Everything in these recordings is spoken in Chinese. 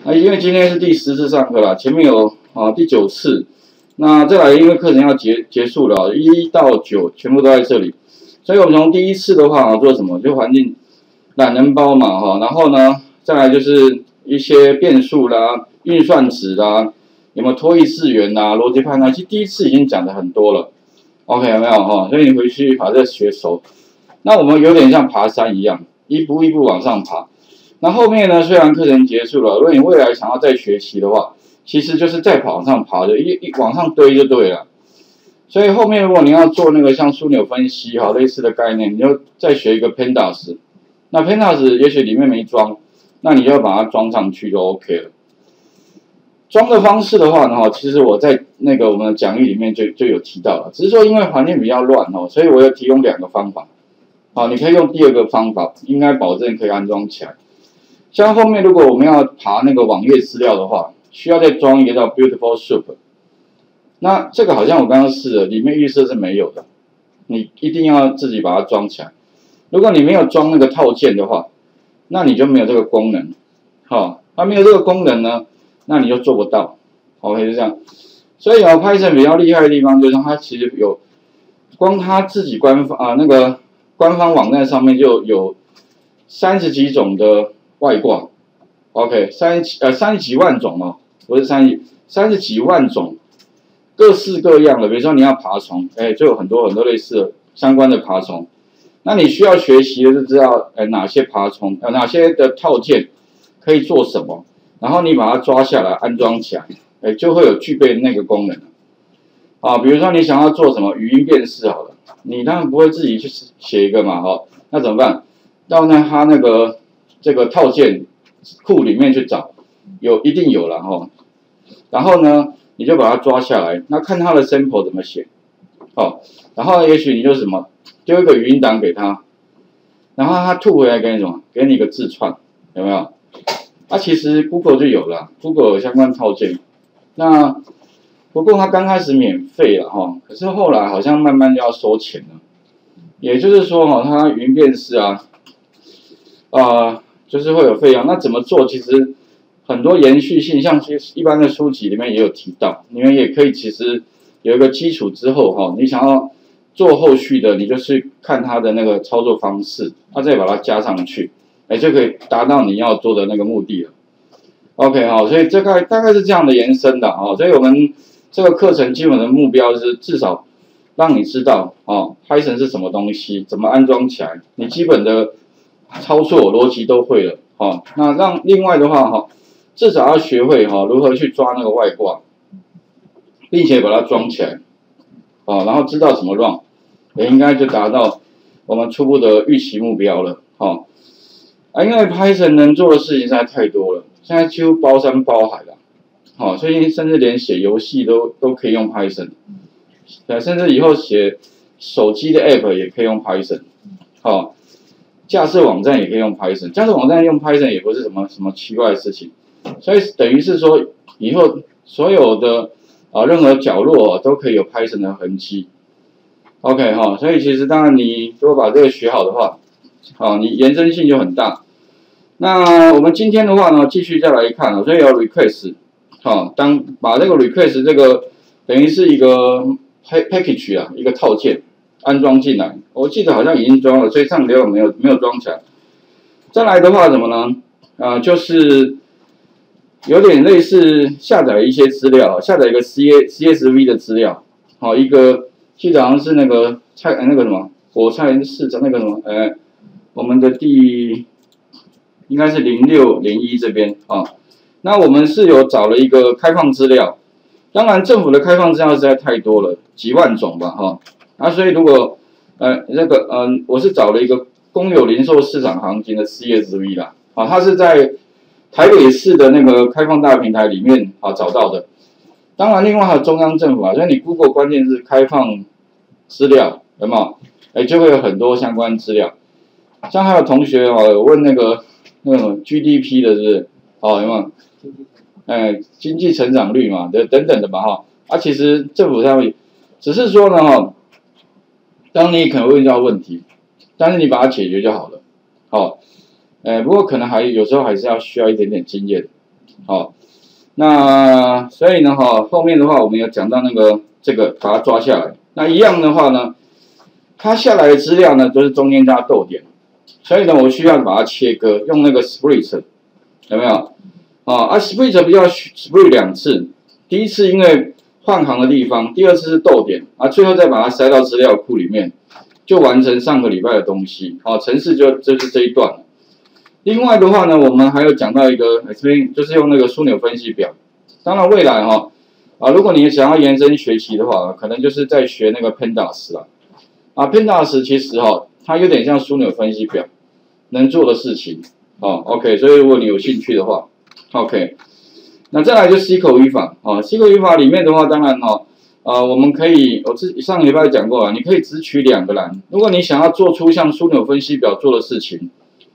那因为今天是第10次上课啦，前面有第9次，那再来因为课程要结束了，1到9全部都在这里，所以我们从第1次的话做什么？就环境懒人包嘛然后呢再来就是一些变数啦、运算值啦，有没有脱异次元啦、逻辑判断，其实第1次已经讲的很多了 ，OK 有没有所以你回去把这个学熟。那我们有点像爬山一样，一步一步往上爬。那后面呢？虽然课程结束了，如果你未来想要再学习的话，其实就是再往上爬的，往上堆就对了。所以后面如果你要做那个像枢纽分析类似的概念，你就再学一个 Pandas。那 Pandas 也许里面没装，那你就要把它装上去就 OK 了。装的方式的话呢，其实我在那个我们的讲义里面就有提到了，只是说因为环境比较乱所以我有提供2个方法。你可以用第2个方法，应该保证可以安装起来。像后面如果我们要爬那个网页资料的话，需要再装一个叫 Beautiful Soup。那这个好像我刚刚试了，里面预设是没有的，你一定要自己把它装起来。如果你没有装那个套件的话，那你就没有这个功能。它没有这个功能呢，那你就做不到。OK 是这样。所以Python 比较厉害的地方就是它其实有，光它自己官方网站上面就有30几种的外挂 ，OK， 30几万种不是30几万种，各式各样的。比如说你要爬虫，就有很多类似的相关的爬虫。那你需要学习的就知道，哪些爬虫，哪些的套件可以做什么，然后你把它抓下来安装起来，就会有具备那个功能。比如说你想要做什么语音辨识好了，你当然不会自己去写一个嘛，那怎么办？到它这个套件库里面去找，一定有了然后呢，你就把它抓下来，那看它的 sample 怎么写，然后也许你就什么丢一个语音档给他，然后他吐回来给你什么？给你一个字串，有没有？其实 Google 就有了 ，Google 有相关套件。那不过它刚开始免费了可是后来好像慢慢就要收钱了。也就是说它语音辨识就是会有费用。那怎么做？其实很多延续性，像一般的书籍里面也有提到，你们也可以其实有一个基础之后你想要做后续的，你就是看它的那个操作方式，再把它加上去，就可以达到你要做的那个目的了。OK 所以大概是这样的延伸的所以我们这个课程基本的目标是至少让你知道Python 是什么东西，怎么安装起来，你基本的操作逻辑都会了那另外的话至少要学会如何去抓那个外挂，并且把它装起来然后知道怎么 run， 也应该就达到我们初步的预期目标了因为 Python 能做的事情实在太多了，现在几乎包山包海了所以甚至连写游戏都可以用 Python。甚至以后写手机的 App 也可以用 Python， 架设网站也可以用 Python， 架设网站用 Python 也不是什么奇怪的事情，所以等于是说以后所有的任何角落都可以有 Python 的痕迹。OK 所以其实当然你如果把这个学好的话，你延伸性就很大。那我们今天的话呢，继续再来看所以有 request， 把这个 request 这个等于是一个package 一个套件安装进来，我记得好像已经装了，所以上流没有装起来。再来的话怎么呢？就是有点类似下载一些资料，下载一个 CSV 的资料，一个记得好像是那个那个什么果菜市场那个什么我们的应该是0601这边那我们是有找了一个开放资料。当然，政府的开放资料实在太多了，几万种吧，所以如果我是找了一个公有零售市场行情的 CSV 啦，它是在台北市的那个开放大平台里面找到的。当然，另外还有中央政府所以你 Google 关键字开放资料，有没有？就会有很多相关资料。像还有同学有问那种 GDP 的是不是？有没有？经济成长率嘛，等等的嘛其实政府上面只是说呢当你可能会遇到问题，但是你把它解决就好了不过可能有时候还是需要一点点经验好，那所以呢后面的话我们有讲到那个这个把它抓下来，那一样的话呢，它下来的资料呢都是中间加逗点，所以呢我需要把它切割，用那个 split 有没有？split 不要 split 2次，第一次因为换行的地方，第二次是逗点，最后再把它塞到资料库里面，就完成上个礼拜的东西。程式就是这一段了。另外的话呢，我们还有讲到一个，这边就是用那个枢纽分析表。当然未来如果你想要延伸学习的话，可能就是在学那个 Pandas 啦。Pandas 其实它有点像枢纽分析表能做的事情。OK， 所以如果你有兴趣的话 ，OK。那再来就 SQL 语法，SQL 语法里面的话，当然我们可以，上个礼拜讲过了，你可以只取2个栏。如果你想要做出像枢纽分析表做的事情，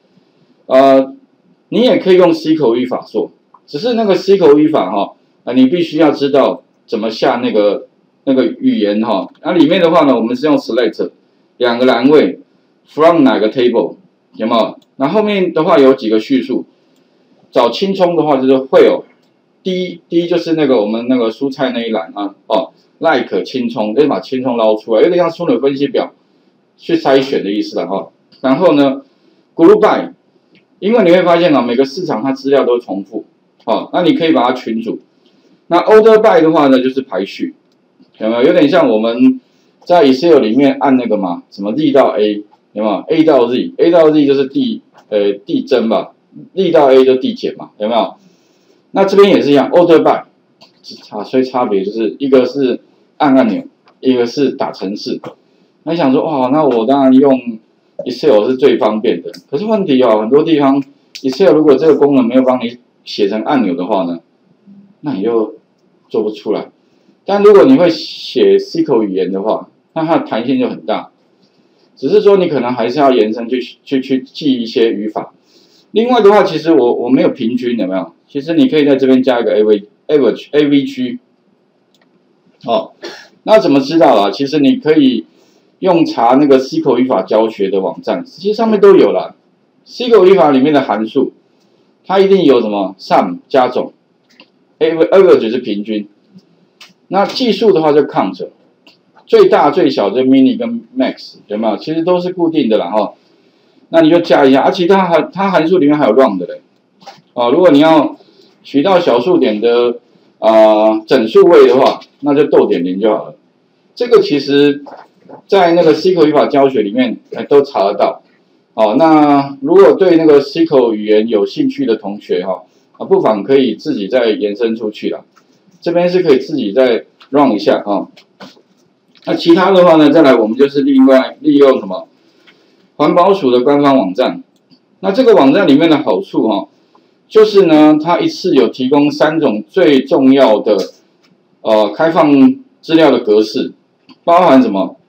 你也可以用 SQL 语法做，只是那个 SQL 语法你必须要知道怎么下那个语言那里面的话呢，我们是用 select 2个栏位 from 哪个 table 有没有？那后面的话有几个叙述，找青葱的话就是会有。第一就是那个我们那个蔬菜那一栏like 青葱，就把青葱捞出来，有点像枢纽分析表去筛选的意思了然后呢 ，group by， 因为你会发现每个市场它资料都重复那你可以把它群组。那 order by 的话呢，就是排序，有没有？有点像我们在 Excel 里面按那个嘛，什么 Z 到 A， 有没有 ？A 到 Z，A 到 Z 就是递增吧 ，Z 到 A 就递减嘛，有没有？那这边也是一样 ，order by， 所以差别就是一个是按钮，一个是打程式。那你想说，那我当然用 Excel 是最方便的。可是问题很多地方 Excel 如果这个功能没有帮你写成按钮的话呢，那你就做不出来。但如果你会写 SQL 语言的话，那它的弹性就很大。只是说你可能还是要延伸去记一些语法。另外的话，其实我没有平均，有没有？其实你可以在这边加一个 AVG， 那怎么知道啦？其实你可以用查那个 SQL 语法教学的网站，其实上面都有啦。SQL 语法里面的函数，它一定有什么 sum 加总 ，average 是平均。那计数的话就 count， 最大最小就 mini 跟 max 有没有？其实都是固定的啦那你就加一下，其他它函数里面还有 round 的嘞。如果你要取到小数点的整数位的话，那就逗点0就好了。这个其实在那个 SQL 语法教学里面都查得到。那如果对那个 SQL 语言有兴趣的同学不妨可以自己再延伸出去啦。这边是可以自己再 run 一下那其他的话呢，再来我们就是利用什么环保署的官方网站。那这个网站里面的好处就是呢，它一次有提供3种最重要的开放资料的格式，包含什么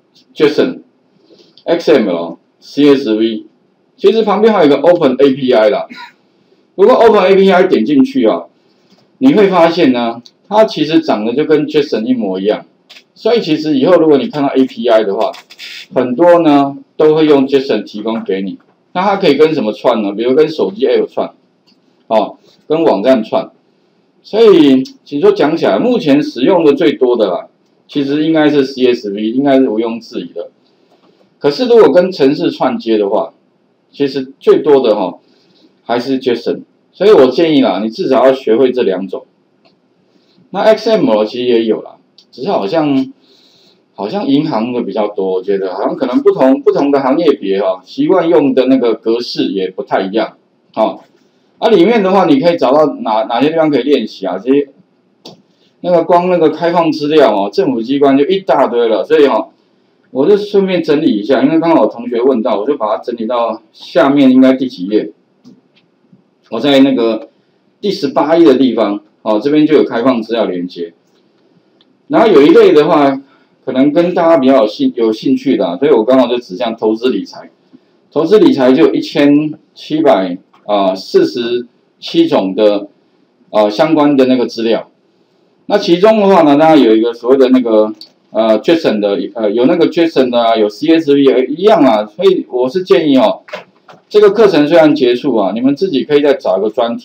JSON、XML、CSV， 其实旁边还有一个 Open API 啦。如果 Open API 点进去你会发现呢，它其实长得就跟 JSON 一模一样。所以其实以后如果你看到 API 的话，很多呢都会用 JSON 提供给你。那它可以跟什么串呢？比如跟手机 App 串，跟网站串。所以其实说讲起来，目前使用的最多的啦，其实应该是 CSV， 应该是毋庸置疑的。可是如果跟程式串接的话，其实最多的还是 JSON。所以我建议啦，你至少要学会这2种。那 XML 其实也有啦，只是好像银行的比较多，我觉得好像可能不同的行业别习惯用的那个格式也不太一样里面的话你可以找到哪些地方可以练习这些光那个开放资料政府机关就一大堆了，所以我就顺便整理一下，因为刚好有同学问到，我就把它整理到下面应该第几页？我在那个第18页的地方这边就有开放资料连接。然后有一类的话，可能跟大家比较有兴趣的所以我刚好就指向投资理财。投资理财就有1747种的相关的那个资料。那其中的话呢，当然有一个所谓的那个JSON 的有那个 JSON 的有 CSV 一样所以我是建议这个课程虽然结束你们自己可以再找一个专题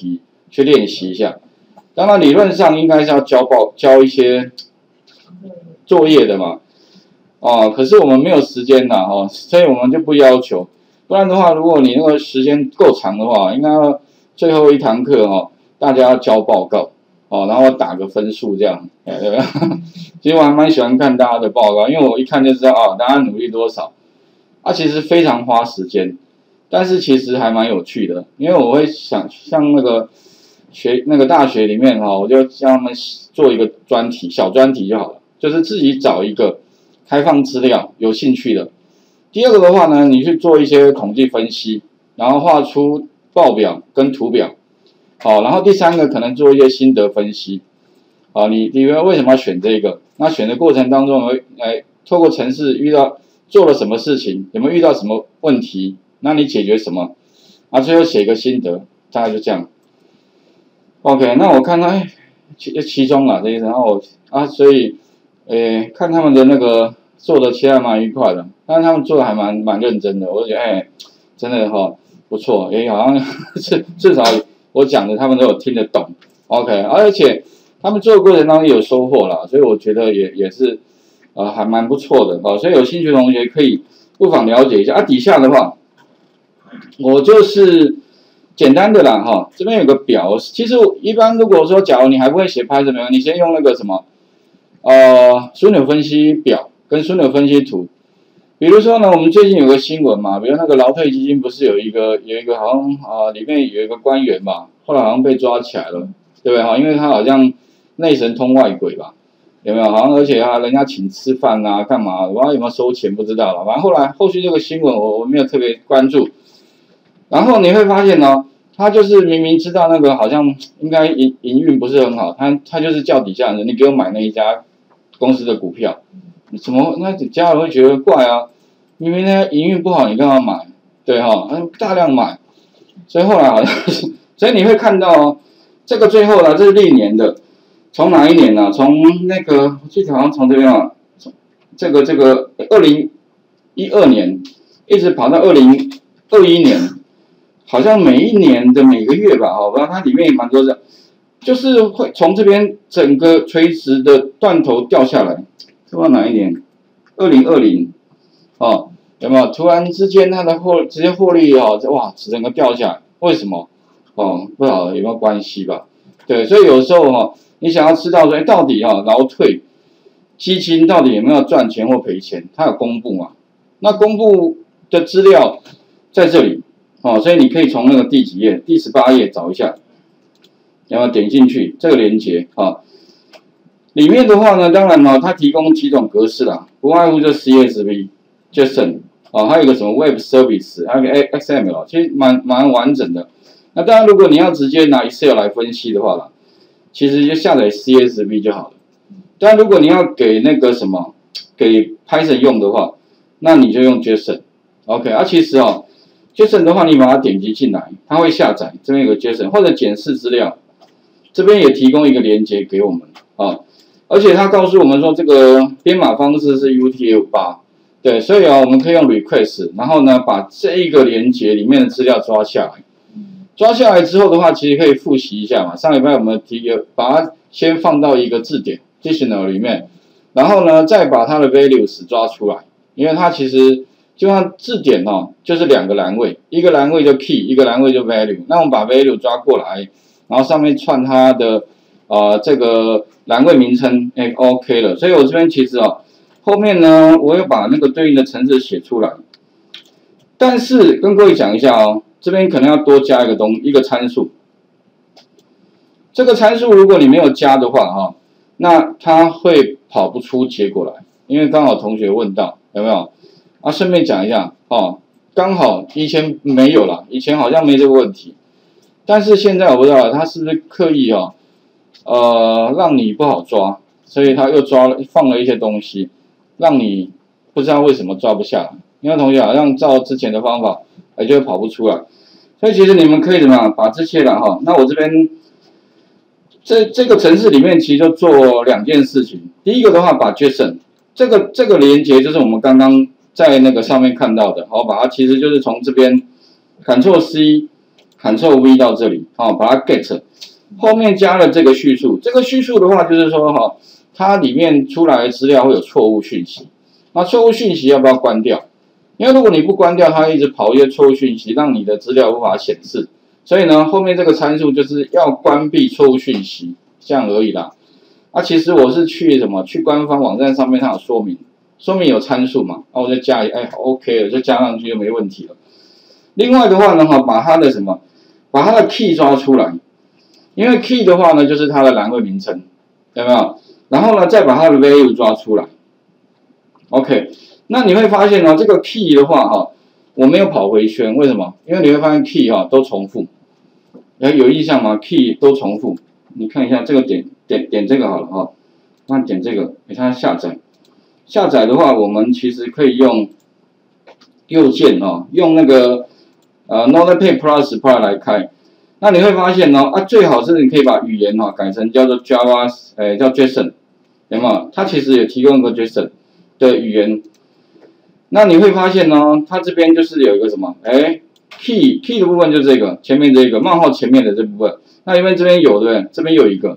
去练习一下。当然理论上应该是要交一些作业的嘛，可是我们没有时间啦，所以我们就不要求。不然的话，如果你那个时间够长的话，应该最后一堂课大家要交报告，然后打个分数这样，对吧？其实我还蛮喜欢看大家的报告，因为我一看就知道大家努力多少。其实非常花时间，但是其实还蛮有趣的，因为我会想像那个大学里面我就让他们做一个小专题就好了，就是自己找一个开放资料有兴趣的。第二个的话呢，你去做一些统计分析，然后画出报表跟图表，然后第三个可能做一些心得分析，你为什么要选这个？那选的过程当中，透过程式做了什么事情，有没有遇到什么问题？那你解决什么？最后写一个心得，大概就这样。OK， 那我看到期中这一然后所以看他们的那个做的其实还蛮愉快的，但是他们做的还蛮认真的，我就觉得真的不错，好像至少我讲的他们都有听得懂。OK， 而且他们做的过程当中有收获啦，所以我觉得也是还蛮不错的，所以有兴趣的同学可以不妨了解一下。底下的话，我就是简单的啦这边有个表，其实一般如果说假如你还不会写 Python， 你先用那个什么枢纽分析表跟枢纽分析图。比如说呢，我们最近有个新闻嘛，比如那个劳退基金不是有一个好像里面有一个官员嘛，后来好像被抓起来了，对不对因为他好像内神通外鬼吧，有没有？好像而且人家请吃饭干嘛？不知道有没有收钱不知道了。反正后续这个新闻我没有特别关注。然后你会发现他就是明明知道那个好像应该营运不是很好，他就是叫底下人你给我买那一家公司的股票，怎么那家人会觉得怪明明那营运不好你干嘛买？对大量买，所以后来好像所以你会看到这个最后这是历年的，从哪一年呢？从那个我记得好像从这边这个2012年一直跑到2021年。好像每一年的每个月吧，不知道它里面也蛮多的，就是会从这边整个垂直的断头掉下来，不知道哪一年，2020，有没有？突然之间它的直接获利哇，整个掉下来，为什么？不晓得有没有关系吧？对，所以有时候你想要知道说，到底劳退基金到底有没有赚钱或赔钱，它有公布嘛？那公布的资料在这里。所以你可以从那个第几页，第18页找一下，然后点进去这个连结里面的话呢，当然它提供几种格式啦，不外乎就 CSV、JSON 还有一个什么 Web Service， 还有一个 XML， 其实蛮完整的。那当然，如果你要直接拿 Excel 来分析的话其实就下载 CSV 就好了。但如果你要给那个什么给 Python 用的话，那你就用 JSON。OK， 其实JSON 的话，你把它点击进来，它会下载，这边有个 JSON 或者检视资料，这边也提供一个连接给我们而且它告诉我们说这个编码方式是 UTF-8，对，所以我们可以用 request， 然后呢把这一个连接里面的资料抓下来，抓下来之后的话，其实可以复习一下嘛，上礼拜我们把它先放到一个字典 dictionary 里面，然后呢再把它的 values 抓出来，因为它其实就像字典就是2个栏位，一个栏位就 key， 一个栏位就 value。那我们把 value 抓过来，然后上面串它的这个栏位名称，OK 了。所以我这边其实后面呢，我有把那个对应的程式写出来。但是跟各位讲一下这边可能要多加一个参数。这个参数如果你没有加的话那它会跑不出结果来，因为刚好同学问到有没有？顺便讲一下刚好以前没有啦，以前好像没这个问题，但是现在我不知道他是不是刻意让你不好抓，所以他又放了一些东西，让你不知道为什么抓不下来。因为同学好像照之前的方法，就跑不出来。所以其实你们可以怎么样把这些那我这边这个程式里面其实就做2件事情。第一个的话，把 JSON 这个连接就是我们刚刚在那个上面看到的，把它其实就是从这边 Ctrl+C、Ctrl+V 到这里，把它 get， 后面加了这个叙述，这个叙述的话就是说哈，它里面出来的资料会有错误讯息，那错误讯息要不要关掉？因为如果你不关掉，它会一直跑一些错误讯息，让你的资料无法显示。所以呢，后面这个参数就是要关闭错误讯息，这样而已啦。其实我是去官方网站上面它有说明有参数嘛，我就加OK 了，就加上去就没问题了。另外的话呢，把它的 key 抓出来，因为 key 的话呢就是它的栏位名称，有没有？然后呢再把它的 value 抓出来 ，OK。那你会发现这个 key 的话我没有跑回圈，为什么？因为你会发现 key 都重复，有印象吗 ？key 都重复，你看一下这个点这个好了那点这个，给它下载。下载的话，我们其实可以用右键用那个Notepad Plus 来开。那你会发现最好是你可以把语言改成叫做 Java， 叫 JSON， 有没有？它其实也提供一个 JSON 的语言。那你会发现它这边就是有一个key 的部分就是这个前面这个冒号前面的这部分。那因为这边有对不对？这边有一个，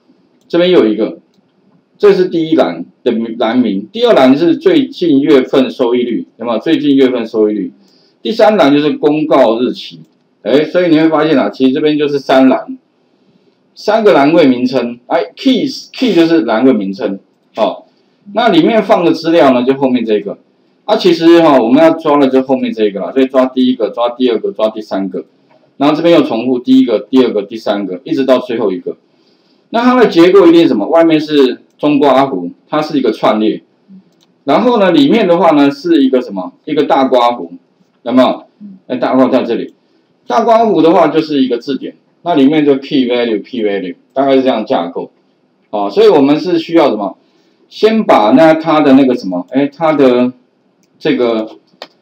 这是第一栏的栏名。第二栏是最近月份收益率，有没有？最近月份收益率。第三栏就是公告日期。所以你会发现其实这边就是3个栏位名称。key 就是栏位名称。那里面放的资料呢，就后面这个。其实我们要抓的就后面这个啦，所以抓第一个，抓第二个，抓第三个，然后这边又重复第一个、第二个、第三个，一直到最后一个。那它的结构一定是什么？外面是中括弧，它是一个串列，然后呢，里面的话呢是一个一个大括弧，有没有？大括在这里，大括弧的话就是一个字典，那里面就 key value， 大概是这样架构。所以我们是需要先把它的那个它的这个，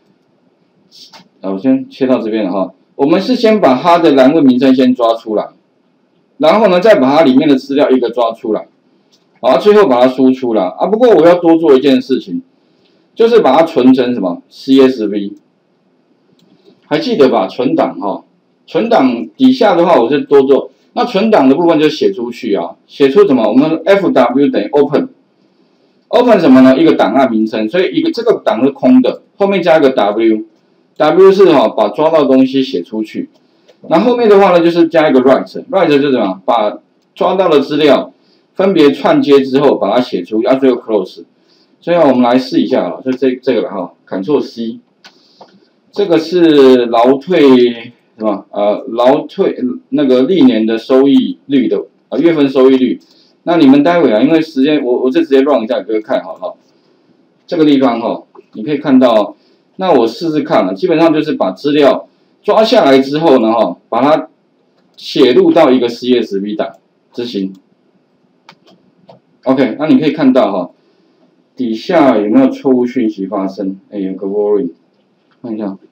我先切到这边了我们是先把它的栏位名称先抓出来，然后呢，再把它里面的资料一个抓出来，最后把它输出了不过我要多做一件事情，就是把它存成CSV， 还记得吧？存档存档底下的话我是多做，那存档的部分就写出去写出我们 FW 等于 open 什么呢？一个档案名称，所以这个档是空的，后面加一个 W 是把抓到的东西写出去，然后后面的话呢就是加一个 write 就是把抓到的资料分别串接之后把它写出，最后 close。所以我们来试一下就这个了Ctrl C， 这个是劳退劳退那个历年的收益率的月份收益率。那你们待会因为时间我就直接 run 一下给各位看好这个地方你可以看到，那我试试看基本上就是把资料抓下来之后呢把它写入到一个 CSV 档执行。OK， 那你可以看到底下有没有错误讯息发生？有个 warning， 看一下。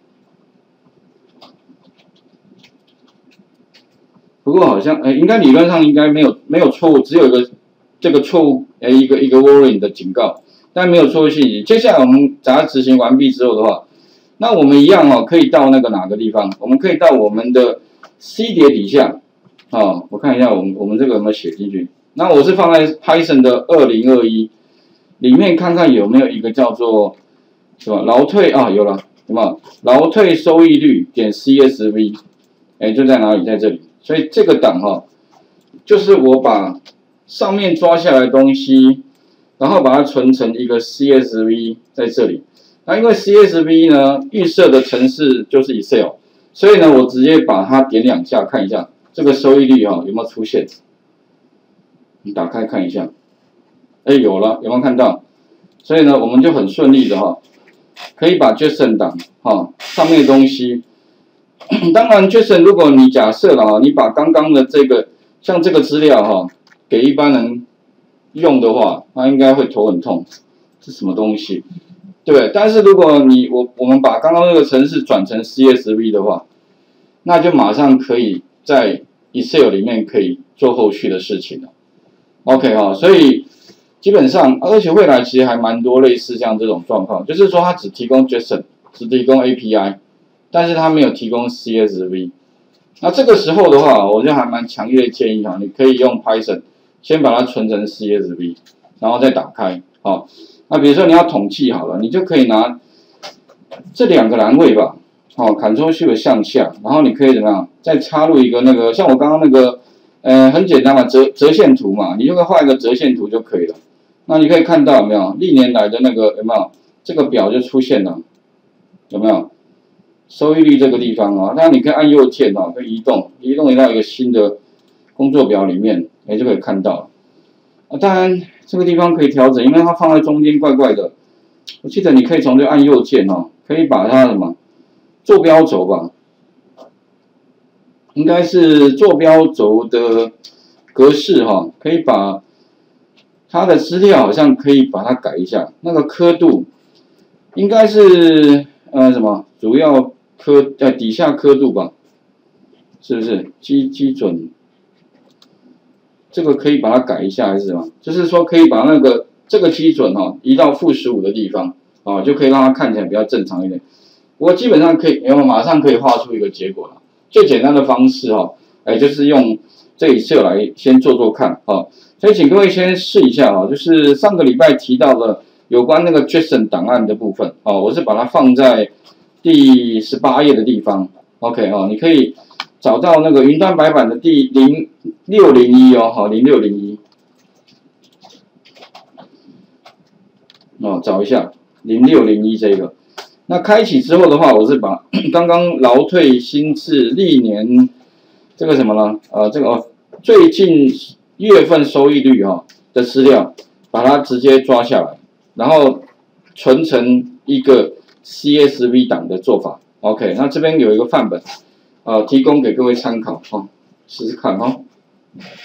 不过好像应该理论上应该没有错误，只有一个这个错误一个 warning 的警告，但没有错误信息。接下来我们把它执行完毕之后的话，那我们一样可以到那个哪个地方？我们可以到我们的 C 碟底下我看一下我们这个有没有写进去。那我是放在 Python 的2021里面看看有没有一个叫做劳退有了，有没有？劳退收益率点 CSV， 就在哪里？在这里。所以这个档就是我把上面抓下来的东西，然后把它存成一个 CSV 在这里。那因为 CSV 呢预设的程式就是 Excel， 所以呢我直接把它点2下看一下这个收益率有没有出现。你打开看一下，有了，有没有看到？所以呢我们就很顺利的可以把 JSON 档上面的东西。当然 JSON 如果你假设了你把刚刚的这个像这个资料给一般人用的话，他应该会头很痛，这什么东西？对，但是如果我们把刚刚那个程式转成 CSV 的话，那就马上可以在 Excel 里面可以做后续的事情了。OK 所以基本上，而且未来其实还蛮多类似像这种状况，就是说它只提供 JSON， 只提供 API。但是它没有提供 CSV， 那这个时候的话，我就还蛮强烈的建议哈，你可以用 Python 先把它存成 CSV， 然后再打开。好，那比如说你要统计好了，你就可以拿这2个栏位吧，好 ，Ctrl+Shift 向下，然后你可以怎么样？再插入一个那个，像我刚刚那个，很简单嘛，折线图嘛，你就可以画一个折线图就可以了。那你可以看到有没有历年来的那个有没有这个表就出现了，有没有？收益率这个地方啊，当然你可以按右键啊，可以移动到一个新的工作表里面，就可以看到了。啊，当然这个地方可以调整，因为它放在中间怪怪的。我记得你可以从这按右键哦，可以把它什么坐标轴吧，应该是坐标轴的格式哈，可以把它的资料好像可以把它改一下，那个刻度应该是什么主要底下刻度吧，是不是基准？这个可以把它改一下还是什么？就是说可以把那个这个基准哈移到-15的地方啊，就可以让它看起来比较正常一点。不过基本上可以，马上可以画出一个结果了。最简单的方式哈，就是用这一次来先做看啊。所以请各位先试一下啊，就是上个礼拜提到的有关那个 JSON 档案的部分啊，我是把它放在第18页的地方。OK 啊，你可以找到那个云端白板的第0601哦，好0601哦，找一下0601这个。那开启之后的话，我是把刚刚劳退新制历年这个什么呢？这个最近月份收益率的资料，把它直接抓下来，然后存成一个 CSV 档的做法。OK， 那这边有一个范本，提供给各位参考试试看